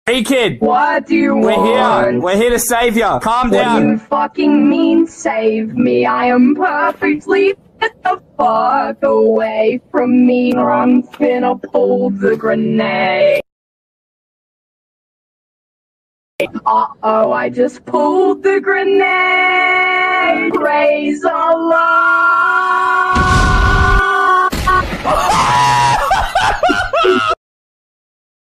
Hey kid, What do you we're want? here. We're here to save you. Calm What do down. you fucking mean save me? I am perfectly get the fuck away from me or I'm finna pull the grenade. Uh-oh, I just pulled the grenade. Praise Allah.